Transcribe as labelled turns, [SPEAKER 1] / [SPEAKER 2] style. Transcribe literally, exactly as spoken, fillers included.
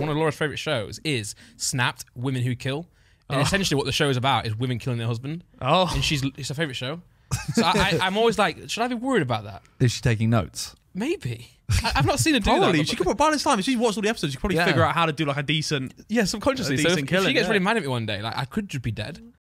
[SPEAKER 1] one of Laura's favourite shows is Snapped, Women Who Kill. And
[SPEAKER 2] Oh.
[SPEAKER 1] essentially what the show is about is women killing their husband.
[SPEAKER 2] Oh.
[SPEAKER 1] And she's it's her favourite show. So I, I, I'm always like, should I be worried about that?
[SPEAKER 3] Is she taking notes?
[SPEAKER 1] Maybe. I, I've not seen her do
[SPEAKER 2] Probably.
[SPEAKER 1] that.
[SPEAKER 2] She could, by this time, if she's watched all the episodes, she could probably
[SPEAKER 3] Yeah.
[SPEAKER 2] figure out how to do like a decent.
[SPEAKER 1] Yeah, subconsciously.
[SPEAKER 2] A
[SPEAKER 1] So if,
[SPEAKER 2] decent
[SPEAKER 1] if
[SPEAKER 2] killing,
[SPEAKER 1] she gets
[SPEAKER 2] yeah.
[SPEAKER 1] really mad at me one day, like I could just be dead.